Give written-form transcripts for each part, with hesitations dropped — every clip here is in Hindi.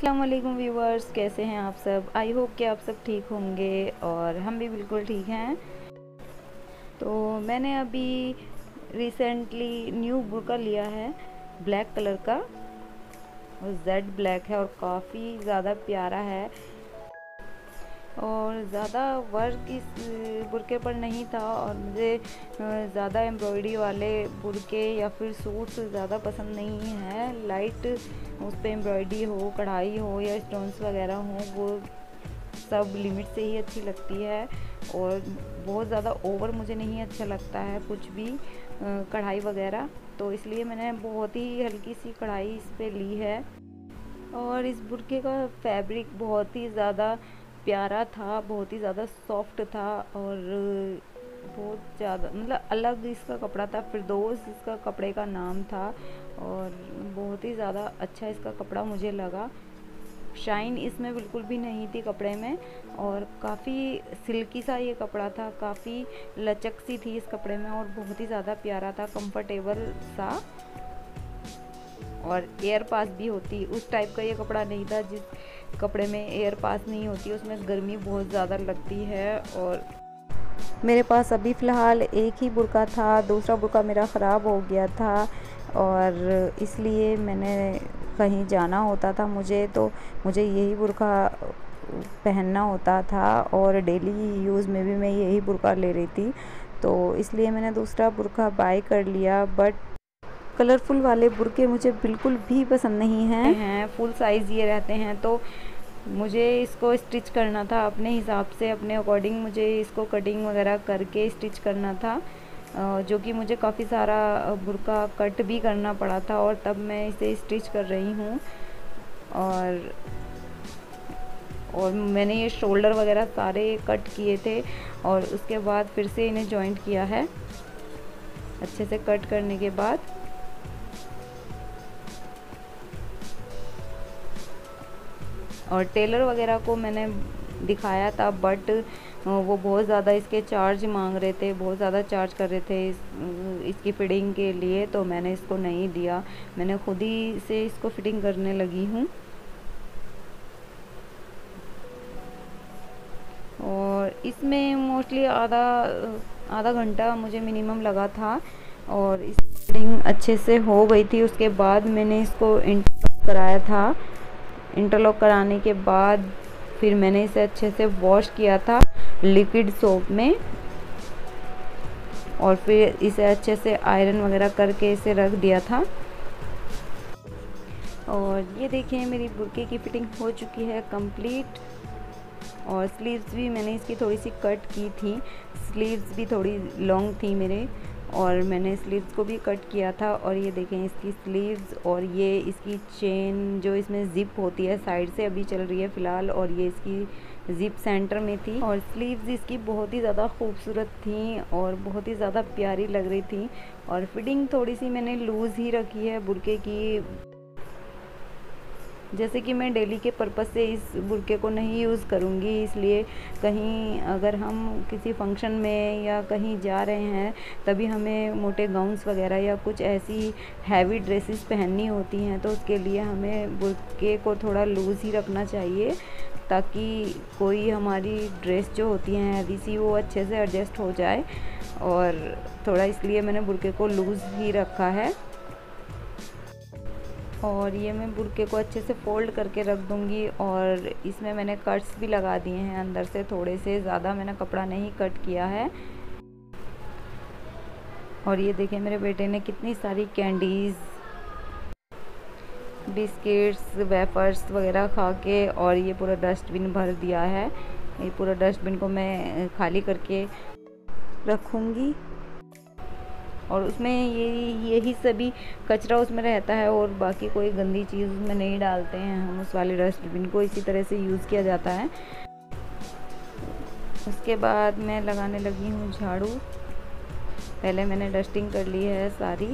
अस्सलामुअलैकुम व्यूवर्स, कैसे हैं आप सब। आई होप कि आप सब ठीक होंगे और हम भी बिल्कुल ठीक हैं। तो मैंने अभी रिसेंटली न्यू बुर्का लिया है ब्लैक कलर का, और जेड ब्लैक है और काफ़ी ज़्यादा प्यारा है। और ज़्यादा वर्क इस बुर्के पर नहीं था और मुझे ज़्यादा एम्ब्रॉयडरी वाले बुर्के या फिर सूट्स ज़्यादा पसंद नहीं है। लाइट उस पर एम्ब्रॉयडरी हो, कढ़ाई हो या स्टोन्स वगैरह हो, वो सब लिमिट से ही अच्छी लगती है। और बहुत ज़्यादा ओवर मुझे नहीं अच्छा लगता है कुछ भी कढ़ाई वगैरह, तो इसलिए मैंने बहुत ही हल्की सी कढ़ाई इस पर ली है। और इस बुर्के का फैब्रिक बहुत ही ज़्यादा प्यारा था, बहुत ही ज़्यादा सॉफ्ट था और बहुत ज़्यादा मतलब अलग इसका कपड़ा था। फिरदौस इसका कपड़े का नाम था और बहुत ही ज़्यादा अच्छा इसका कपड़ा मुझे लगा। शाइन इसमें बिल्कुल भी नहीं थी कपड़े में और काफ़ी सिल्की सा ये कपड़ा था, काफ़ी लचक सी थी इस कपड़े में और बहुत ही ज़्यादा प्यारा था, कंफर्टेबल सा। और एयर पास भी होती उस टाइप का ये कपड़ा नहीं था जिस कपड़े में एयर पास नहीं होती, उसमें गर्मी बहुत ज़्यादा लगती है। और मेरे पास अभी फ़िलहाल एक ही बुर्का था, दूसरा बुर्का मेरा ख़राब हो गया था और इसलिए मैंने कहीं जाना होता था मुझे, तो मुझे यही बुर्का पहनना होता था और डेली यूज़ में भी मैं यही बुर्का ले रही थी, तो इसलिए मैंने दूसरा बुर्का बाय कर लिया। बट कलरफुल वाले बुर्के मुझे बिल्कुल भी पसंद नहीं हैं। फुल साइज़ ये रहते हैं, तो मुझे इसको स्टिच करना था अपने हिसाब से, अपने अकॉर्डिंग मुझे इसको कटिंग वगैरह करके स्टिच करना था, जो कि मुझे काफ़ी सारा बुर्का कट भी करना पड़ा था और तब मैं इसे स्टिच कर रही हूँ। और मैंने ये शोल्डर वगैरह सारे कट किए थे और उसके बाद फिर से इन्हें जॉइंट किया है अच्छे से कट करने के बाद। और टेलर वगैरह को मैंने दिखाया था, बट वो बहुत ज़्यादा इसके चार्ज मांग रहे थे, बहुत ज़्यादा चार्ज कर रहे थे इसकी फिटिंग के लिए, तो मैंने इसको नहीं दिया। मैंने खुद ही से इसको फिटिंग करने लगी हूँ। और इसमें मोस्टली आधा घंटा मुझे मिनिमम लगा था और इस फिटिंग अच्छे से हो गई थी। उसके बाद मैंने इसको इंटरलॉक कराया था। इंटरलॉक कराने के बाद फिर मैंने इसे अच्छे से वॉश किया था लिक्विड सोप में और फिर इसे अच्छे से आयरन वगैरह करके इसे रख दिया था। और ये देखें, मेरी बुर्के की फिटिंग हो चुकी है कंप्लीट। और स्लीव्स भी मैंने इसकी थोड़ी सी कट की थी, स्लीव्स भी थोड़ी लॉन्ग थी मेरे, और मैंने स्लीव्स को भी कट किया था। और ये देखें इसकी स्लीव्स, और ये इसकी चेन जो इसमें ज़िप होती है साइड से अभी चल रही है फ़िलहाल, और ये इसकी ज़िप सेंटर में थी। और स्लीव्स इसकी बहुत ही ज़्यादा खूबसूरत थी और बहुत ही ज़्यादा प्यारी लग रही थी। और फिटिंग थोड़ी सी मैंने लूज़ ही रखी है बुर्के की, जैसे कि मैं डेली के पर्पज़ से इस बुर्के को नहीं यूज़ करूँगी, इसलिए कहीं अगर हम किसी फंक्शन में या कहीं जा रहे हैं तभी हमें मोटे गाउन्स वगैरह या कुछ ऐसी हैवी ड्रेसेस पहननी होती हैं, तो उसके लिए हमें बुर्के को थोड़ा लूज़ ही रखना चाहिए ताकि कोई हमारी ड्रेस जो होती है हैवी सी वो अच्छे से एडजस्ट हो जाए। और थोड़ा इसलिए मैंने बुर्के को लूज़ ही रखा है। और ये मैं बुर्के को अच्छे से फ़ोल्ड करके रख दूँगी। और इसमें मैंने कट्स भी लगा दिए हैं अंदर से थोड़े से, ज़्यादा मैंने कपड़ा नहीं कट किया है। और ये देखें, मेरे बेटे ने कितनी सारी कैंडीज़, बिस्किट्स, वेफर्स वगैरह खा के और ये पूरा डस्टबिन भर दिया है। ये पूरा डस्टबिन को मैं खाली करके रखूँगी और उसमें यही सभी कचरा उसमें रहता है और बाकी कोई गंदी चीज़ उसमें नहीं डालते हैं हम। उस वाले डस्टबिन को इसी तरह से यूज़ किया जाता है। उसके बाद मैं लगाने लगी हूँ झाड़ू। पहले मैंने डस्टिंग कर ली है सारी,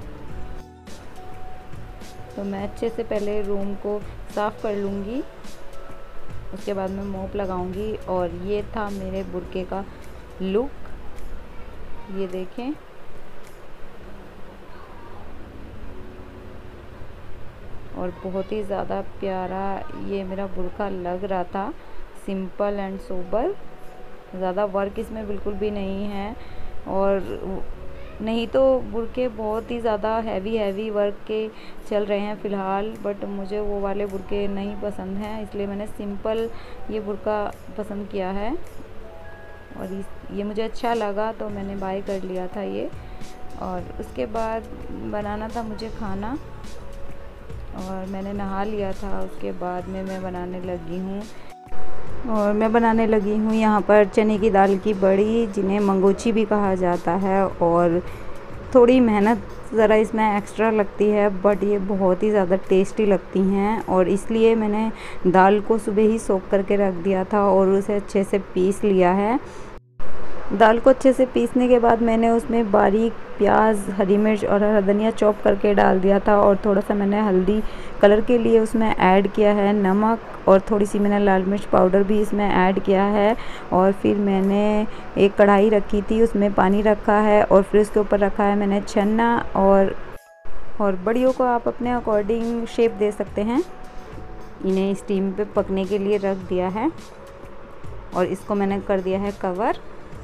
तो मैं अच्छे से पहले रूम को साफ़ कर लूँगी, उसके बाद मैं मोप लगाऊँगी। और ये था मेरे बुर्के का लुक, ये देखें। और बहुत ही ज़्यादा प्यारा ये मेरा बुर्का लग रहा था, सिंपल एंड सोबर, ज़्यादा वर्क इसमें बिल्कुल भी नहीं है। और नहीं तो बुर्के बहुत ही ज़्यादा हैवी वर्क के चल रहे हैं फ़िलहाल, बट मुझे वो वाले बुर्के नहीं पसंद हैं, इसलिए मैंने सिंपल ये बुर्का पसंद किया है और ये मुझे अच्छा लगा तो मैंने बाय कर लिया था ये। और उसके बाद बनाना था मुझे खाना और मैंने नहा लिया था, उसके बाद में मैं बनाने लगी हूँ। और मैं बनाने लगी हूँ यहाँ पर चने की दाल की बड़ी, जिन्हें मंगोची भी कहा जाता है। और थोड़ी मेहनत ज़रा इसमें एक्स्ट्रा लगती है, बट ये बहुत ही ज़्यादा टेस्टी लगती हैं। और इसलिए मैंने दाल को सुबह ही सोख करके रख दिया था और उसे अच्छे से पीस लिया है। दाल को अच्छे से पीसने के बाद मैंने उसमें बारीक प्याज, हरी मिर्च और हरा धनिया चॉप करके डाल दिया था। और थोड़ा सा मैंने हल्दी कलर के लिए उसमें ऐड किया है, नमक, और थोड़ी सी मैंने लाल मिर्च पाउडर भी इसमें ऐड किया है। और फिर मैंने एक कढ़ाई रखी थी, उसमें पानी रखा है और फिर उसके ऊपर रखा है मैंने छन्ना। और बड़ियों को आप अपने अकॉर्डिंग शेप दे सकते हैं। इन्हें स्टीम पे पकने के लिए रख दिया है और इसको मैंने कर दिया है कवर।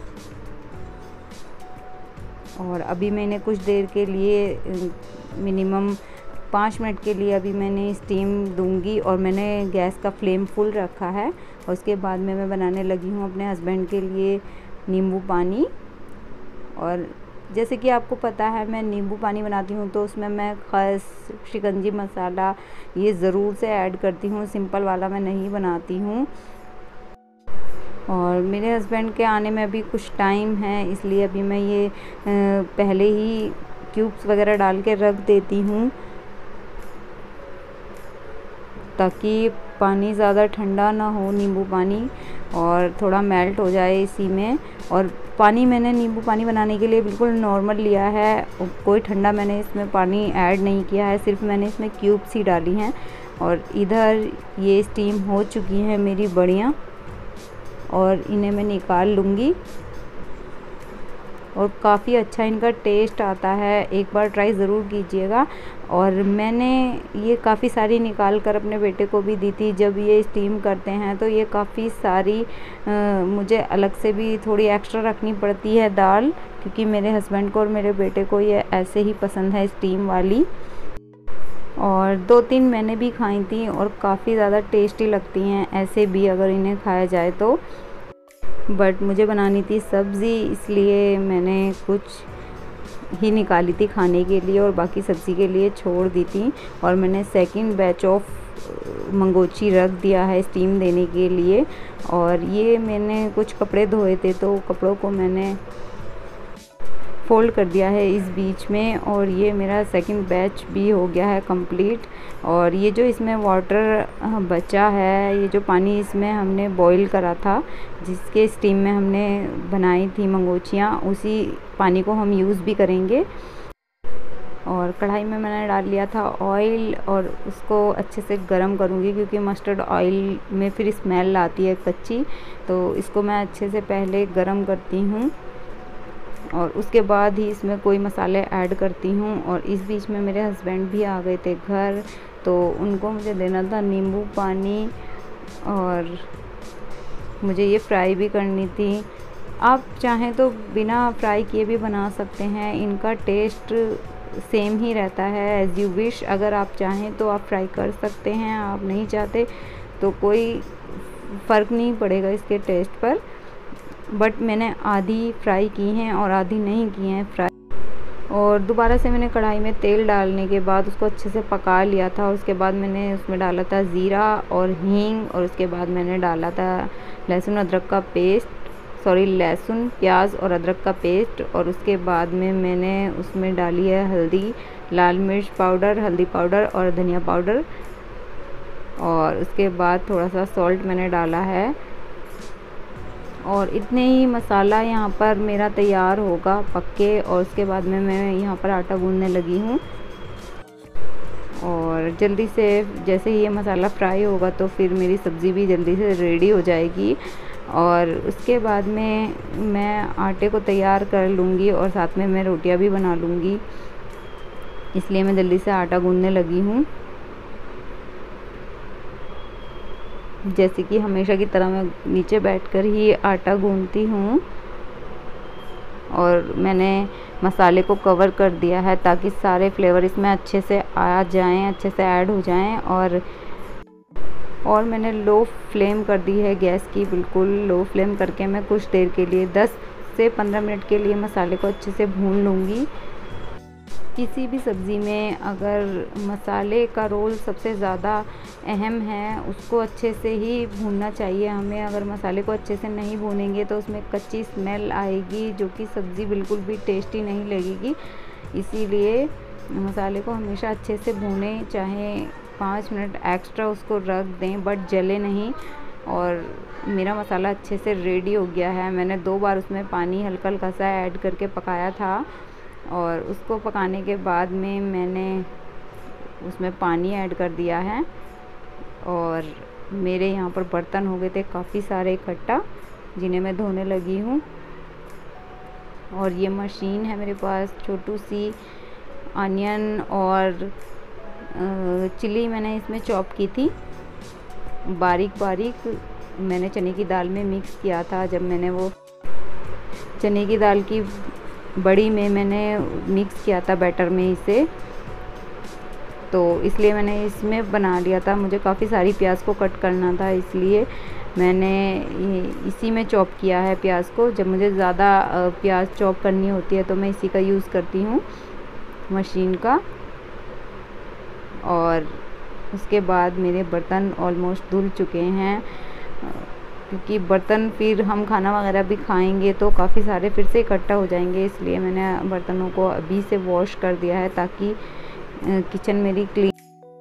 और अभी मैंने कुछ देर के लिए, मिनिमम 5 मिनट के लिए अभी मैंने स्टीम दूंगी। और मैंने गैस का फ्लेम फुल रखा है। और उसके बाद में मैं बनाने लगी हूँ अपने हस्बैंड के लिए नींबू पानी। और जैसे कि आपको पता है मैं नींबू पानी बनाती हूँ तो उसमें मैं खस, शिकंजी मसाला ये ज़रूर से ऐड करती हूँ, सिंपल वाला मैं नहीं बनाती हूँ। और मेरे हस्बैंड के आने में अभी कुछ टाइम है, इसलिए अभी मैं ये पहले ही क्यूब्स वगैरह डाल के रख देती हूँ ताकि पानी ज़्यादा ठंडा ना हो, नींबू पानी, और थोड़ा मेल्ट हो जाए इसी में। और पानी मैंने नींबू पानी बनाने के लिए बिल्कुल नॉर्मल लिया है, कोई ठंडा मैंने इसमें पानी ऐड नहीं किया है, सिर्फ मैंने इसमें क्यूब्स ही डाली हैं। और इधर ये स्टीम हो चुकी हैं मेरी बड़ियाँ और इन्हें मैं निकाल लूँगी। और काफ़ी अच्छा इनका टेस्ट आता है, एक बार ट्राई ज़रूर कीजिएगा। और मैंने ये काफ़ी सारी निकाल कर अपने बेटे को भी दी थी। जब ये स्टीम करते हैं तो ये काफ़ी सारी मुझे अलग से भी थोड़ी एक्स्ट्रा रखनी पड़ती है दाल, क्योंकि मेरे हस्बैंड को और मेरे बेटे को ये ऐसे ही पसंद है स्टीम वाली। और 2-3 मैंने भी खाई थी और काफ़ी ज़्यादा टेस्टी लगती हैं ऐसे भी अगर इन्हें खाया जाए तो। बट मुझे बनानी थी सब्ज़ी, इसलिए मैंने कुछ ही निकाली थी खाने के लिए और बाकी सब्ज़ी के लिए छोड़ दी थी। और मैंने सेकंड बैच ऑफ मंगोची रख दिया है स्टीम देने के लिए। और ये मैंने कुछ कपड़े धोए थे तो कपड़ों को मैंने फोल्ड कर दिया है इस बीच में। और ये मेरा सेकंड बैच भी हो गया है कंप्लीट। और ये जो इसमें वाटर बचा है, ये जो पानी इसमें हमने बॉईल करा था, जिसके स्टीम में हमने बनाई थी मंगोचियाँ, उसी पानी को हम यूज़ भी करेंगे। और कढ़ाई में मैंने डाल लिया था ऑयल और उसको अच्छे से गरम करूँगी, क्योंकि मस्टर्ड ऑयल में फिर स्मेल आती है कच्ची, तो इसको मैं अच्छे से पहले गरम करती हूँ और उसके बाद ही इसमें कोई मसाले ऐड करती हूँ। और इस बीच में मेरे हस्बैंड भी आ गए थे घर, तो उनको मुझे देना था नींबू पानी और मुझे ये फ्राई भी करनी थी। आप चाहें तो बिना फ्राई किए भी बना सकते हैं, इनका टेस्ट सेम ही रहता है, एज़ यू विश। अगर आप चाहें तो आप फ्राई कर सकते हैं, आप नहीं चाहते तो कोई फ़र्क नहीं पड़ेगा इसके टेस्ट पर। बट मैंने आधी फ्राई की हैं और आधी नहीं की हैं फ्राई। और दोबारा से मैंने कढ़ाई में तेल डालने के बाद उसको अच्छे से पका लिया था। उसके बाद मैंने उसमें डाला था ज़ीरा और हींग, और उसके बाद मैंने डाला था लहसुन अदरक का पेस्ट, लहसुन, प्याज और अदरक का पेस्ट। और उसके बाद में मैंने उसमें डाली है हल्दी, लाल मिर्च पाउडर, हल्दी पाउडर और धनिया पाउडर। और उसके बाद थोड़ा सा सॉल्ट मैंने डाला है। और इतने ही मसाला यहाँ पर मेरा तैयार होगा पक्के। और उसके बाद में मैं यहाँ पर आटा गूंदने लगी हूँ। और जल्दी से जैसे ही ये मसाला फ्राई होगा तो फिर मेरी सब्ज़ी भी जल्दी से रेडी हो जाएगी। और उसके बाद में मैं आटे को तैयार कर लूँगी और साथ में मैं रोटियाँ भी बना लूँगी, इसलिए मैं जल्दी से आटा गूंदने लगी हूँ। जैसे कि हमेशा की तरह मैं नीचे बैठकर ही आटा गूंथती हूँ। और मैंने मसाले को कवर कर दिया है ताकि सारे फ्लेवर इसमें अच्छे से आ जाएं, अच्छे से ऐड हो जाएं। और मैंने लो फ्लेम कर दी है गैस की, बिल्कुल लो फ्लेम करके मैं कुछ देर के लिए 10 से 15 मिनट के लिए मसाले को अच्छे से भून लूँगी। किसी भी सब्ज़ी में अगर मसाले का रोल सबसे ज़्यादा अहम है, उसको अच्छे से ही भूनना चाहिए हमें। अगर मसाले को अच्छे से नहीं भूनेंगे तो उसमें कच्ची स्मेल आएगी, जो कि सब्ज़ी बिल्कुल भी टेस्टी नहीं लगेगी। इसीलिए मसाले को हमेशा अच्छे से भूनें, चाहे 5 मिनट एक्स्ट्रा उसको रख दें, बट जले नहीं। और मेरा मसाला अच्छे से रेडी हो गया है। मैंने 2 बार उसमें पानी हल्का हल्का सा ऐड करके पकाया था, और उसको पकाने के बाद में मैंने उसमें पानी ऐड कर दिया है। और मेरे यहाँ पर बर्तन हो गए थे काफ़ी सारे इकट्ठा, जिन्हें मैं धोने लगी हूँ। और ये मशीन है मेरे पास, छोटू सी अनियन और चिली मैंने इसमें चॉप की थी बारीक बारीक। मैंने चने की दाल में मिक्स किया था। जब मैंने वो चने की दाल की बड़ी में मैंने मिक्स किया था बैटर में इसे, तो इसलिए मैंने इसमें बना लिया था। मुझे काफ़ी सारी प्याज को कट करना था, इसलिए मैंने इसी में चॉप किया है प्याज को। जब मुझे ज़्यादा प्याज चॉप करनी होती है तो मैं इसी का यूज़ करती हूँ, मशीन का। और उसके बाद मेरे बर्तन ऑलमोस्ट धुल चुके हैं, क्योंकि बर्तन फिर हम खाना वगैरह भी खाएंगे तो काफ़ी सारे फिर से इकट्ठा हो जाएंगे। इसलिए मैंने बर्तनों को अभी से वॉश कर दिया है, ताकि किचन मेरी क्लीन।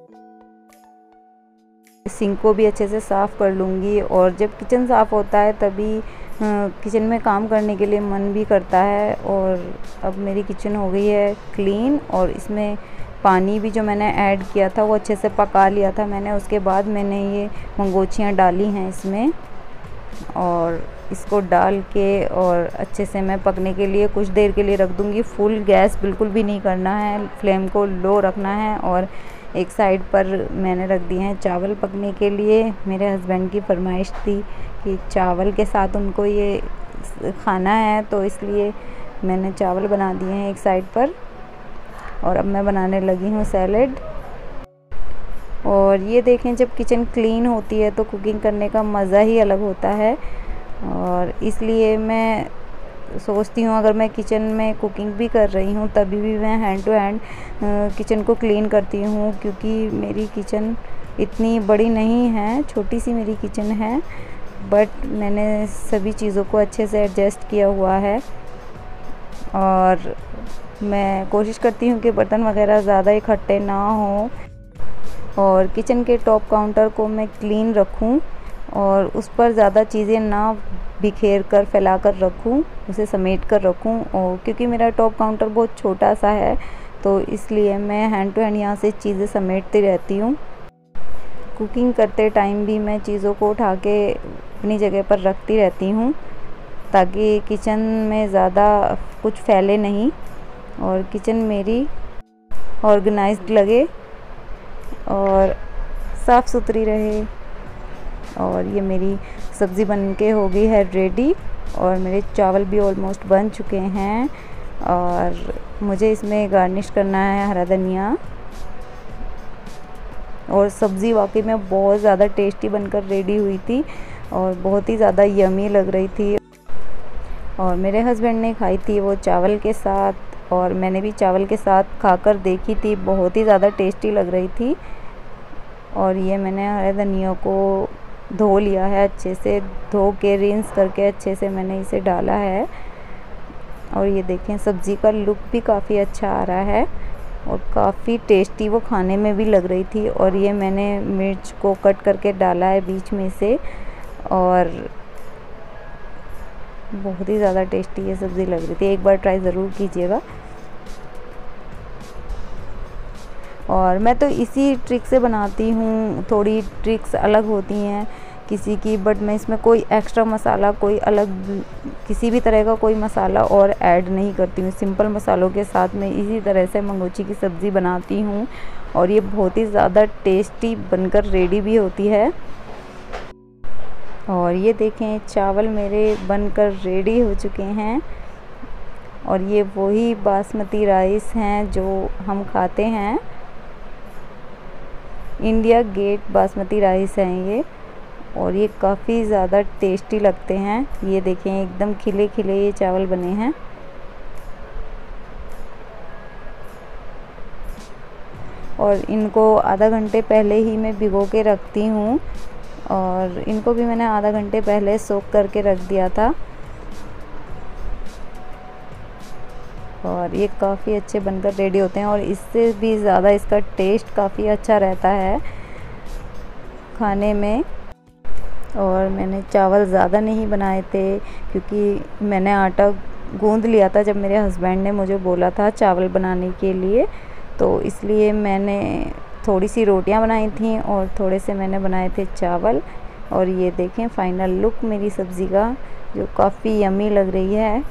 सिंक को भी अच्छे से साफ़ कर लूँगी। और जब किचन साफ़ होता है तभी किचन में काम करने के लिए मन भी करता है। और अब मेरी किचन हो गई है क्लीन, और इसमें पानी भी जो मैंने ऐड किया था वो अच्छे से पका लिया था मैंने। उसके बाद मैंने ये मंगोचियाँ डाली हैं इसमें, और इसको डाल के और अच्छे से मैं पकने के लिए कुछ देर के लिए रख दूँगी। फुल गैस बिल्कुल भी नहीं करना है, फ्लेम को लो रखना है। और एक साइड पर मैंने रख दिए हैं चावल पकने के लिए। मेरे हस्बैंड की फरमाइश थी कि चावल के साथ उनको ये खाना है, तो इसलिए मैंने चावल बना दिए हैं एक साइड पर। और अब मैं बनाने लगी हूँ सैलेड। और ये देखें, जब किचन क्लीन होती है तो कुकिंग करने का मज़ा ही अलग होता है। और इसलिए मैं सोचती हूँ, अगर मैं किचन में कुकिंग भी कर रही हूँ तभी भी मैं हैंड टू हैंड किचन को क्लीन करती हूँ, क्योंकि मेरी किचन इतनी बड़ी नहीं है, छोटी सी मेरी किचन है, बट मैंने सभी चीज़ों को अच्छे से एडजस्ट किया हुआ है। और मैं कोशिश करती हूँ कि बर्तन वगैरह ज़्यादा इकट्ठे ना हों, और किचन के टॉप काउंटर को मैं क्लीन रखूँ, और उस पर ज़्यादा चीज़ें ना बिखेर कर फैला कर रखूँ, उसे समेट कर रखूँ। और क्योंकि मेरा टॉप काउंटर बहुत छोटा सा है, तो इसलिए मैं हैंड टू हैंड यहाँ से चीज़ें समेटती रहती हूँ। कुकिंग करते टाइम भी मैं चीज़ों को उठा के अपनी जगह पर रखती रहती हूँ, ताकि किचन में ज़्यादा कुछ फैले नहीं और किचन मेरी ऑर्गेनाइज्ड लगे और साफ़ सुथरी रहे। और ये मेरी सब्ज़ी बन के हो गई है रेडी, और मेरे चावल भी ऑलमोस्ट बन चुके हैं। और मुझे इसमें गार्निश करना है हरा धनिया। और सब्ज़ी वाकई में बहुत ज़्यादा टेस्टी बनकर रेडी हुई थी और बहुत ही ज़्यादा यमी लग रही थी। और मेरे हस्बैंड ने खाई थी वो चावल के साथ, और मैंने भी चावल के साथ खाकर देखी थी, बहुत ही ज़्यादा टेस्टी लग रही थी। और ये मैंने हरे धनिया को धो लिया है, अच्छे से धो के रिंस करके अच्छे से मैंने इसे डाला है। और ये देखें, सब्ज़ी का लुक भी काफ़ी अच्छा आ रहा है और काफ़ी टेस्टी वो खाने में भी लग रही थी। और ये मैंने मिर्च को कट करके डाला है बीच में से, और बहुत ही ज़्यादा टेस्टी ये सब्ज़ी लग रही थी। एक बार ट्राई ज़रूर कीजिएगा। और मैं तो इसी ट्रिक से बनाती हूँ, थोड़ी ट्रिक्स अलग होती हैं किसी की, बट मैं इसमें कोई एक्स्ट्रा मसाला, कोई अलग किसी भी तरह का कोई मसाला और ऐड नहीं करती हूँ। सिंपल मसालों के साथ मैं इसी तरह से मंगोची की सब्ज़ी बनाती हूँ, और ये बहुत ही ज़्यादा टेस्टी बनकर रेडी भी होती है। और ये देखें चावल मेरे बनकर रेडी हो चुके हैं। और ये वही बासमती राइस हैं जो हम खाते हैं, इंडिया गेट बासमती राइस हैं ये। और ये काफ़ी ज़्यादा टेस्टी लगते हैं। ये देखें एकदम खिले खिले ये चावल बने हैं। और इनको आधा घंटे पहले ही मैं भिगो के रखती हूँ, और इनको भी मैंने आधा घंटे पहले सोक करके रख दिया था। और ये काफ़ी अच्छे बनकर रेडी होते हैं, और इससे भी ज़्यादा इसका टेस्ट काफ़ी अच्छा रहता है खाने में। और मैंने चावल ज़्यादा नहीं बनाए थे, क्योंकि मैंने आटा गूंद लिया था जब मेरे हस्बैंड ने मुझे बोला था चावल बनाने के लिए, तो इसलिए मैंने थोड़ी सी रोटियां बनाई थी और थोड़े से मैंने बनाए थे चावल। और ये देखें फाइनल लुक मेरी सब्ज़ी का, जो काफ़ी यम्मी लग रही है।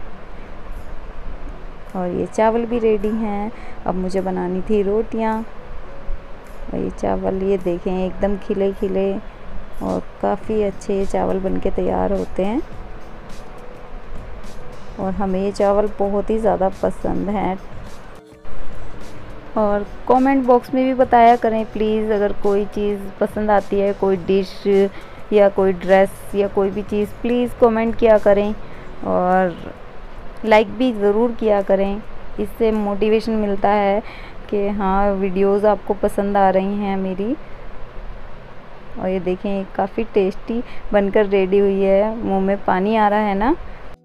और ये चावल भी रेडी हैं। अब मुझे बनानी थी रोटियां। और ये चावल ये देखें एकदम खिले खिले और काफ़ी अच्छे ये चावल बनके तैयार होते हैं। और हमें ये चावल बहुत ही ज़्यादा पसंद हैं। और कमेंट बॉक्स में भी बताया करें प्लीज़, अगर कोई चीज़ पसंद आती है, कोई डिश या कोई ड्रेस या कोई भी चीज़, प्लीज़ कमेंट किया करें और लाइक भी ज़रूर किया करें। इससे मोटिवेशन मिलता है कि हाँ वीडियोस आपको पसंद आ रही हैं मेरी। और ये देखें काफ़ी टेस्टी बनकर रेडी हुई है, मुंह में पानी आ रहा है ना।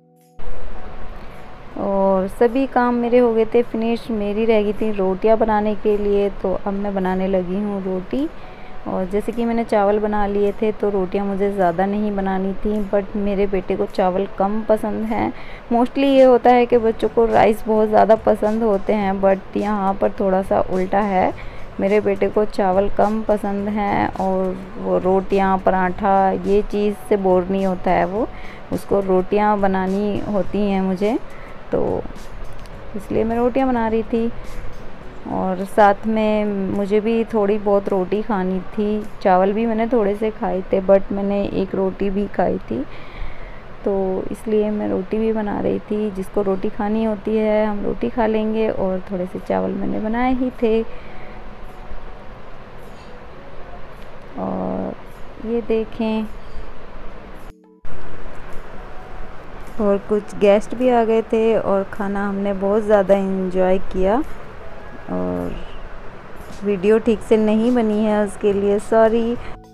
और सभी काम मेरे हो गए थे फिनिश, मेरी रह गई थी रोटियां बनाने के लिए, तो अब मैं बनाने लगी हूँ रोटी। और जैसे कि मैंने चावल बना लिए थे, तो रोटियां मुझे ज़्यादा नहीं बनानी थी, बट मेरे बेटे को चावल कम पसंद हैं। मोस्टली ये होता है कि बच्चों को राइस बहुत ज़्यादा पसंद होते हैं, बट यहाँ पर थोड़ा सा उल्टा है। मेरे बेटे को चावल कम पसंद हैं, और वो रोटियां पराठा ये चीज़ से बोर नहीं होता है, वो उसको रोटियां बनानी होती हैं मुझे, तो इसलिए मैं रोटियां बना रही थी। और साथ में मुझे भी थोड़ी बहुत रोटी खानी थी। चावल भी मैंने थोड़े से खाए थे, बट मैंने एक रोटी भी खाई थी, तो इसलिए मैं रोटी भी बना रही थी। जिसको रोटी खानी होती है हम रोटी खा लेंगे, और थोड़े से चावल मैंने बनाए ही थे। और ये देखें, और कुछ गेस्ट भी आ गए थे, और खाना हमने बहुत ज़्यादा एंजॉय किया। और वीडियो ठीक से नहीं बनी है उसके लिए सॉरी।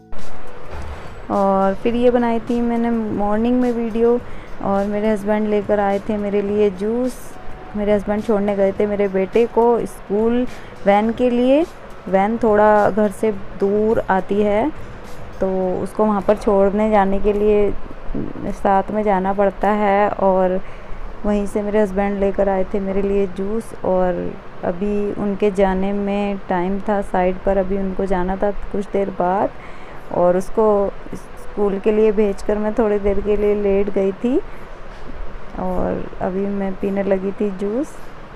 और फिर ये बनाई थी मैंने मॉर्निंग में वीडियो, और मेरे हस्बैंड लेकर आए थे मेरे लिए जूस। मेरे हस्बैंड छोड़ने गए थे मेरे बेटे को स्कूल वैन के लिए। वैन थोड़ा घर से दूर आती है, तो उसको वहाँ पर छोड़ने जाने के लिए साथ में जाना पड़ता है। और वहीं से मेरे हस्बैंड लेकर आए थे मेरे लिए जूस। और अभी उनके जाने में टाइम था साइड पर, अभी उनको जाना था कुछ देर बाद, और उसको स्कूल के लिए भेजकर मैं थोड़ी देर के लिए लेट गई थी। और अभी मैं पीने लगी थी जूस,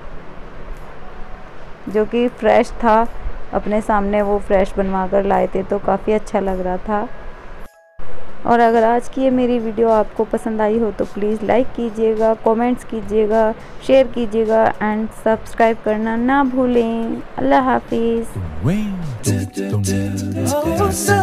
जो कि फ्रेश था, अपने सामने वो फ्रेश बनवा कर लाए थे, तो काफ़ी अच्छा लग रहा था। और अगर आज की ये मेरी वीडियो आपको पसंद आई हो तो प्लीज़ लाइक कीजिएगा, कमेंट्स कीजिएगा, शेयर कीजिएगा एंड सब्सक्राइब करना ना भूलें। अल्लाह हाफिज़।